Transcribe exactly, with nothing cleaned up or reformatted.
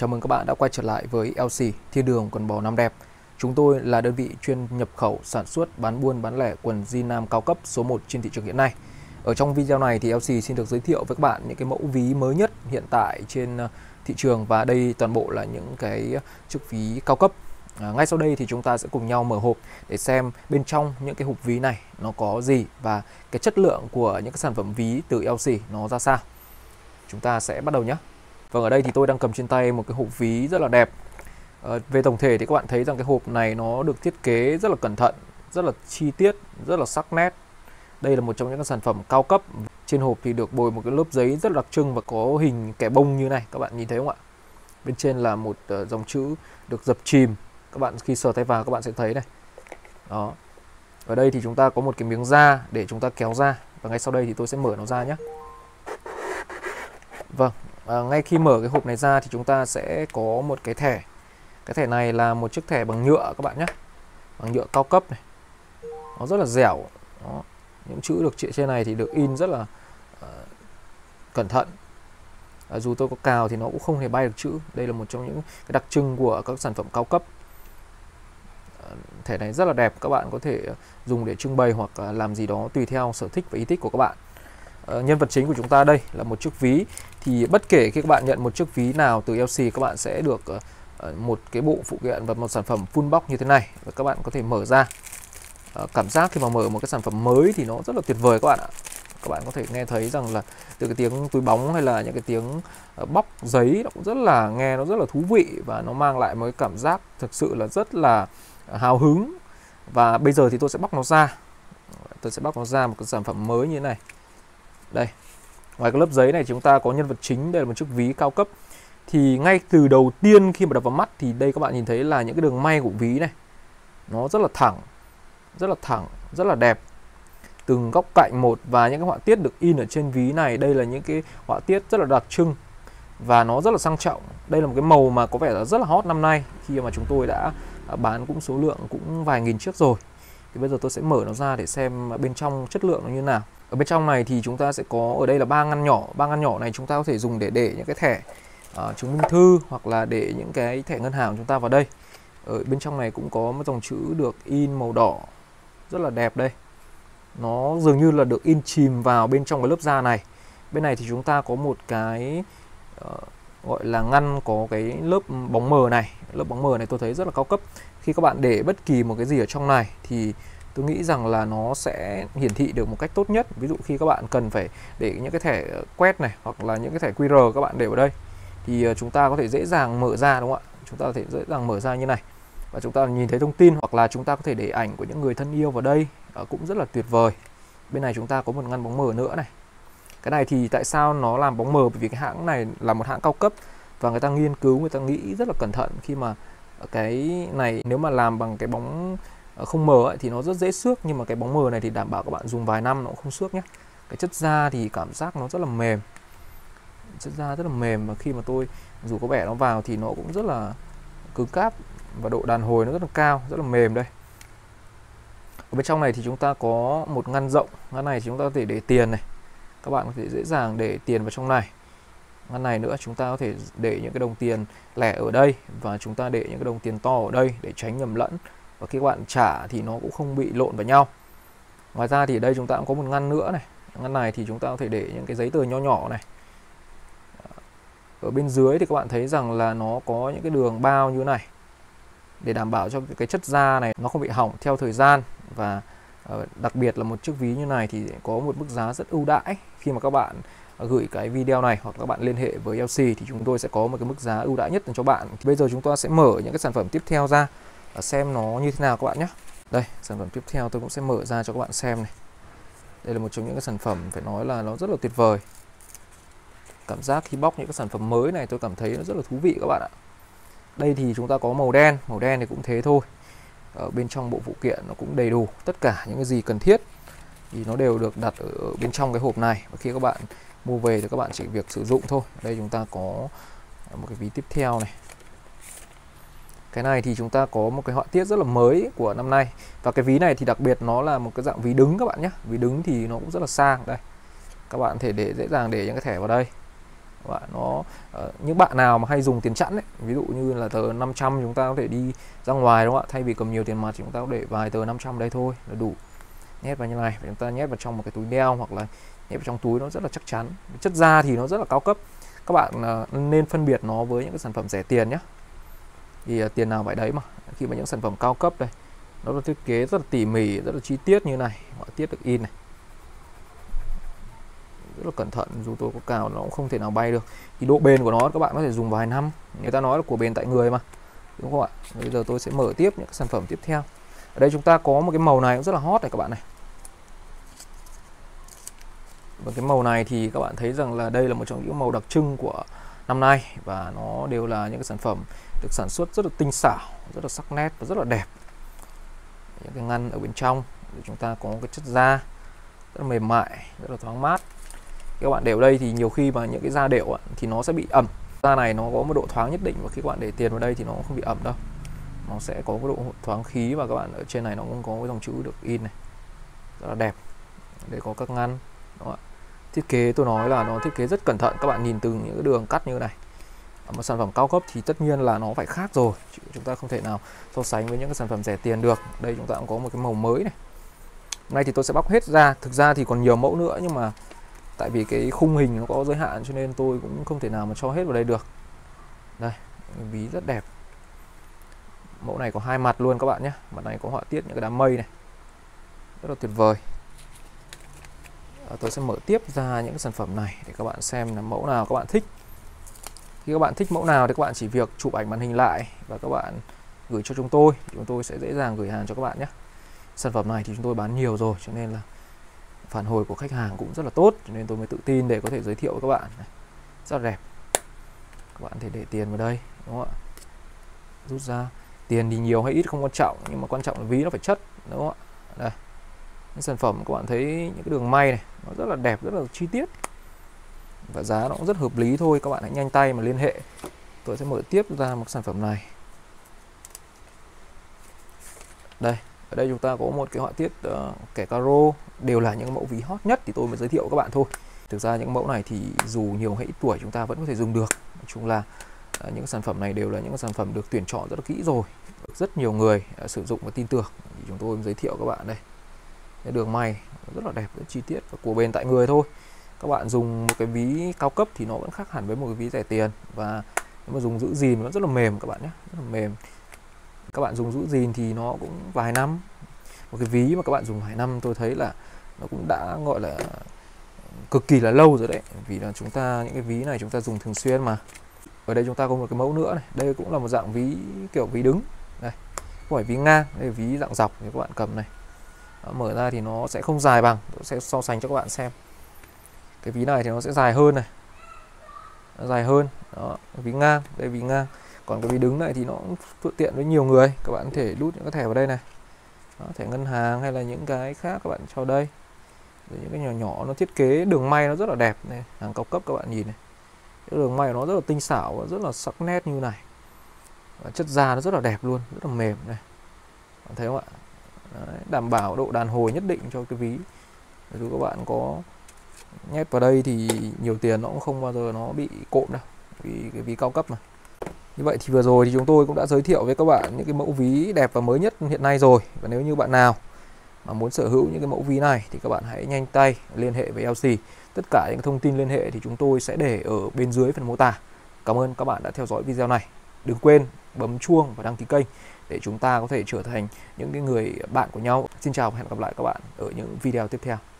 Chào mừng các bạn đã quay trở lại với lờ xê Thiên Đường Quần Bò Nam Đẹp. Chúng tôi là đơn vị chuyên nhập khẩu, sản xuất, bán buôn, bán lẻ quần jean nam cao cấp số một trên thị trường hiện nay. Ở trong video này thì lờ xê xin được giới thiệu với các bạn những cái mẫu ví mới nhất hiện tại trên thị trường, và đây toàn bộ là những cái chiếc ví cao cấp. À, ngay sau đây thì chúng ta sẽ cùng nhau mở hộp để xem bên trong những cái hộp ví này nó có gì và cái chất lượng của những cái sản phẩm ví từ lờ xê nó ra sao. Chúng ta sẽ bắt đầu nhé. Vâng, ở đây thì tôi đang cầm trên tay một cái hộp ví rất là đẹp. À, về tổng thể thì các bạn thấy rằng cái hộp này nó được thiết kế rất là cẩn thận, rất là chi tiết, rất là sắc nét. Đây là một trong những cái sản phẩm cao cấp. Trên hộp thì được bồi một cái lớp giấy rất là đặc trưng và có hình kẻ bông như này, các bạn nhìn thấy không ạ? Bên trên là một uh, dòng chữ được dập chìm. Các bạn khi sờ tay vào các bạn sẽ thấy này. Đó. Ở đây thì chúng ta có một cái miếng da để chúng ta kéo ra, và ngay sau đây thì tôi sẽ mở nó ra nhé. Vâng, à, ngay khi mở cái hộp này ra thì chúng ta sẽ có một cái thẻ. Cái thẻ này là một chiếc thẻ bằng nhựa các bạn nhé, bằng nhựa cao cấp này. Nó rất là dẻo. Đó. Những chữ được chĩa trên này thì được in rất là uh, cẩn thận. À, dù tôi có cào thì nó cũng không hề bay được chữ. Đây là một trong những cái đặc trưng của các sản phẩm cao cấp. À, thẻ này rất là đẹp, các bạn có thể dùng để trưng bày hoặc làm gì đó tùy theo sở thích và ý thích của các bạn. À, nhân vật chính của chúng ta đây là một chiếc ví. Thì bất kể khi các bạn nhận một chiếc ví nào từ lờ xê, các bạn sẽ được uh, một cái bộ phụ kiện và một sản phẩm full box như thế này, và các bạn có thể mở ra. Uh, cảm giác khi mà mở một cái sản phẩm mới thì nó rất là tuyệt vời các bạn ạ. Các bạn có thể nghe thấy rằng là từ cái tiếng túi bóng hay là những cái tiếng uh, bóc giấy, nó cũng rất là nghe nó rất là thú vị, và nó mang lại một cái cảm giác thực sự là rất là hào hứng. Và bây giờ thì tôi sẽ bóc nó ra. Tôi sẽ bóc nó ra một cái sản phẩm mới như thế này. Đây. Ngoài cái lớp giấy này chúng ta có nhân vật chính, đây là một chiếc ví cao cấp. Thì ngay từ đầu tiên khi mà đập vào mắt thì đây các bạn nhìn thấy là những cái đường may của ví này. Nó rất là thẳng, rất là thẳng, rất là đẹp. Từng góc cạnh một, và những cái họa tiết được in ở trên ví này, đây là những cái họa tiết rất là đặc trưng và nó rất là sang trọng. Đây là một cái màu mà có vẻ là rất là hot năm nay, khi mà chúng tôi đã bán cũng số lượng cũng vài nghìn chiếc rồi. Thì bây giờ tôi sẽ mở nó ra để xem bên trong chất lượng nó như nào. Ở bên trong này thì chúng ta sẽ có, ở đây là ba ngăn nhỏ. Ba ngăn nhỏ này chúng ta có thể dùng để để những cái thẻ uh, chứng minh thư, hoặc là để những cái thẻ ngân hàng của chúng ta vào đây. Ở bên trong này cũng có một dòng chữ được in màu đỏ rất là đẹp đây. Nó dường như là được in chìm vào bên trong cái lớp da này. Bên này thì chúng ta có một cái uh, gọi là ngăn có cái lớp bóng mờ này. Lớp bóng mờ này tôi thấy rất là cao cấp. Khi các bạn để bất kỳ một cái gì ở trong này thì tôi nghĩ rằng là nó sẽ hiển thị được một cách tốt nhất. Ví dụ khi các bạn cần phải để những cái thẻ quét này, hoặc là những cái thẻ quy rờ các bạn để vào đây, thì chúng ta có thể dễ dàng mở ra, đúng không ạ? Chúng ta có thể dễ dàng mở ra như này, và chúng ta nhìn thấy thông tin, hoặc là chúng ta có thể để ảnh của những người thân yêu vào đây, cũng rất là tuyệt vời. Bên này chúng ta có một ngăn bóng mờ nữa này. Cái này thì tại sao nó làm bóng mờ? Bởi vì cái hãng này là một hãng cao cấp, và người ta nghiên cứu, người ta nghĩ rất là cẩn thận. Khi mà cái này nếu mà làm bằng cái bóng không mờ ấy, thì nó rất dễ xước, nhưng mà cái bóng mờ này thì đảm bảo các bạn dùng vài năm nó cũng không xước nhé. Cái chất da thì cảm giác nó rất là mềm, chất da rất là mềm, và khi mà tôi dù có bẻ nó vào thì nó cũng rất là cứng cáp, và độ đàn hồi nó rất là cao, rất là mềm đây. Ở bên trong này thì chúng ta có một ngăn rộng. Ngăn này thì chúng ta có thể để tiền này, các bạn có thể dễ dàng để tiền vào trong này. Ngăn này nữa chúng ta có thể để những cái đồng tiền lẻ ở đây, và chúng ta để những cái đồng tiền to ở đây để tránh nhầm lẫn, và khi các bạn trả thì nó cũng không bị lộn vào nhau. Ngoài ra thì ở đây chúng ta cũng có một ngăn nữa này. Ngăn này thì chúng ta có thể để những cái giấy tờ nho nhỏ này. Ở bên dưới thì các bạn thấy rằng là nó có những cái đường bao như thế này, để đảm bảo cho cái chất da này nó không bị hỏng theo thời gian. Và đặc biệt là một chiếc ví như này thì có một mức giá rất ưu đãi. Khi mà các bạn gửi cái video này hoặc các bạn liên hệ với lờ xê thì chúng tôi sẽ có một cái mức giá ưu đãi nhất cho bạn. Thì bây giờ chúng ta sẽ mở những cái sản phẩm tiếp theo ra và xem nó như thế nào các bạn nhé. Đây, sản phẩm tiếp theo tôi cũng sẽ mở ra cho các bạn xem này. Đây là một trong những cái sản phẩm phải nói là nó rất là tuyệt vời. Cảm giác khi bóc những cái sản phẩm mới này tôi cảm thấy nó rất là thú vị các bạn ạ. Đây thì chúng ta có màu đen, màu đen thì cũng thế thôi. Ở bên trong bộ phụ kiện nó cũng đầy đủ, tất cả những cái gì cần thiết thì nó đều được đặt ở bên trong cái hộp này, và khi các bạn mua về thì các bạn chỉ việc sử dụng thôi. Đây chúng ta có một cái ví tiếp theo này. Cái này thì chúng ta có một cái họa tiết rất là mới của năm nay, và cái ví này thì đặc biệt nó là một cái dạng ví đứng các bạn nhé. Ví đứng thì nó cũng rất là sang. Đây, các bạn có thể để dễ dàng để những cái thẻ vào đây. các bạn. Nó uh, những bạn nào mà hay dùng tiền chẵn ấy, ví dụ như là tờ năm trăm chúng ta có thể đi ra ngoài đúng không ạ, thay vì cầm nhiều tiền mặt chúng ta có để vài tờ năm trăm đây thôi là đủ, nhét vào như này và chúng ta nhét vào trong một cái túi đeo hoặc là nhét vào trong túi, nó rất là chắc chắn. Chất da thì nó rất là cao cấp, các bạn uh, nên phân biệt nó với những cái sản phẩm rẻ tiền nhé, thì uh, tiền nào vậy đấy mà. Khi mà những sản phẩm cao cấp đây nó được thiết kế rất là tỉ mỉ, rất là chi tiết như này, họa tiết được in này rất là cẩn thận, dù tôi có cào nó cũng không thể nào bay được. Thì độ bền của nó các bạn có thể dùng vài năm, người ta nói là của bền tại người mà, đúng không ạ? Bây giờ tôi sẽ mở tiếp những cái sản phẩm tiếp theo. Ở đây chúng ta có một cái màu này cũng rất là hot này các bạn này. Và cái màu này thì các bạn thấy rằng là đây là một trong những màu đặc trưng của năm nay, và nó đều là những cái sản phẩm được sản xuất rất là tinh xảo, rất là sắc nét và rất là đẹp. Những cái ngăn ở bên trong thì chúng ta có cái chất da rất là mềm mại, rất là thoáng mát. Các bạn để ở đây thì nhiều khi mà những cái da đều thì nó sẽ bị ẩm. Da này nó có một độ thoáng nhất định, và khi các bạn để tiền vào đây thì nó không bị ẩm đâu. Nó sẽ có cái độ thoáng khí, và các bạn ở trên này nó cũng có cái dòng chữ được in này rất là đẹp. Đây có các ngăn. Đó. Thiết kế tôi nói là nó thiết kế rất cẩn thận, các bạn nhìn từng những cái đường cắt như này. Một sản phẩm cao cấp thì tất nhiên là nó phải khác rồi, chúng ta không thể nào so sánh với những cái sản phẩm rẻ tiền được. Đây chúng ta cũng có một cái màu mới này. Hôm nay thì tôi sẽ bóc hết ra, thực ra thì còn nhiều mẫu nữa, nhưng mà tại vì cái khung hình nó có giới hạn cho nên tôi cũng không thể nào mà cho hết vào đây được. Đây, ví rất đẹp. Mẫu này có hai mặt luôn các bạn nhé. Mặt này có họa tiết những cái đám mây này, rất là tuyệt vời. Tôi sẽ mở tiếp ra những cái sản phẩm này để các bạn xem là mẫu nào các bạn thích. Khi các bạn thích mẫu nào thì các bạn chỉ việc chụp ảnh màn hình lại và các bạn gửi cho chúng tôi, chúng tôi sẽ dễ dàng gửi hàng cho các bạn nhé. Sản phẩm này thì chúng tôi bán nhiều rồi, cho nên là phản hồi của khách hàng cũng rất là tốt, cho nên tôi mới tự tin để có thể giới thiệu với các bạn. Rất là đẹp. Các bạn có thể để tiền vào đây, đúng không ạ? Rút ra. Tiền thì nhiều hay ít không quan trọng, nhưng mà quan trọng là ví nó phải chất, đúng không ạ? Đây. Những sản phẩm các bạn thấy những cái đường may này nó rất là đẹp, rất là chi tiết, và giá nó cũng rất hợp lý thôi. Các bạn hãy nhanh tay mà liên hệ. Tôi sẽ mở tiếp ra một sản phẩm này. Đây, ở đây chúng ta có một cái họa tiết uh, kẻ caro, đều là những mẫu ví hot nhất thì tôi mới giới thiệu các bạn thôi. Thực ra những mẫu này thì dù nhiều hay ít tuổi chúng ta vẫn có thể dùng được. Nói chung là uh, những sản phẩm này đều là những sản phẩm được tuyển chọn rất là kỹ rồi, được rất nhiều người uh, sử dụng và tin tưởng, thì chúng tôi mới giới thiệu các bạn đây. Cái đường may rất là đẹp, rất chi tiết và của bền tại người thôi. Các bạn dùng một cái ví cao cấp thì nó vẫn khác hẳn với một cái ví rẻ tiền, và nếu mà dùng giữ gìn nó rất là mềm các bạn nhé, rất là mềm. Các bạn dùng giữ gìn thì nó cũng vài năm. Một cái ví mà các bạn dùng vài năm tôi thấy là nó cũng đã gọi là cực kỳ là lâu rồi đấy, vì là chúng ta những cái ví này chúng ta dùng thường xuyên mà. Ở đây chúng ta có một cái mẫu nữa này, đây cũng là một dạng ví kiểu ví đứng đây, không phải ví ngang, đây là ví dạng dọc thì các bạn cầm này. Đó, mở ra thì nó sẽ không dài bằng, tôi sẽ so sánh cho các bạn xem. Cái ví này thì nó sẽ dài hơn này, nó dài hơn. Đó, ví ngang, đây ví ngang. Còn cái ví đứng này thì nó cũng thuận tiện với nhiều người, các bạn có thể đút những cái thẻ vào đây này. Đó, thẻ ngân hàng hay là những cái khác các bạn cho đây. Rồi những cái nhỏ nhỏ, nó thiết kế đường may nó rất là đẹp này, hàng cao cấp các bạn nhìn này. Cái đường may nó rất là tinh xảo và rất là sắc nét như này. Và chất da nó rất là đẹp luôn, rất là mềm này. Bạn thấy không ạ? Đấy, đảm bảo độ đàn hồi nhất định cho cái ví. Nếu các bạn có nhét vào đây thì nhiều tiền nó cũng không bao giờ nó bị cộm đâu, vì cái ví cao cấp mà. Như vậy thì vừa rồi thì chúng tôi cũng đã giới thiệu với các bạn những cái mẫu ví đẹp và mới nhất hiện nay rồi. Và nếu như bạn nào mà muốn sở hữu những cái mẫu ví này thì các bạn hãy nhanh tay liên hệ với lờ xê. Tất cả những thông tin liên hệ thì chúng tôi sẽ để ở bên dưới phần mô tả. Cảm ơn các bạn đã theo dõi video này. Đừng quên bấm chuông và đăng ký kênh để chúng ta có thể trở thành những cái người bạn của nhau. Xin chào và hẹn gặp lại các bạn ở những video tiếp theo.